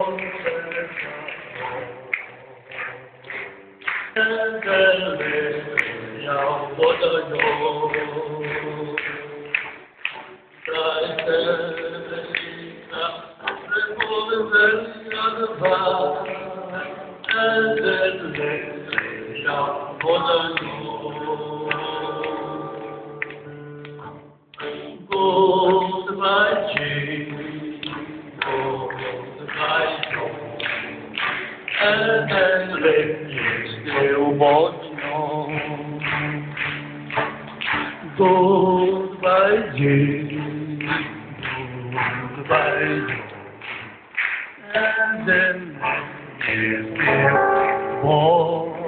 真正的要我的忧，在这心上是不能让的吧，真正的要我的忧，Goodbye, Jane, goodbye, Joe. And then you're still walking on. Goodbye, Jane. Goodbye, Joe. And then you're still walking on.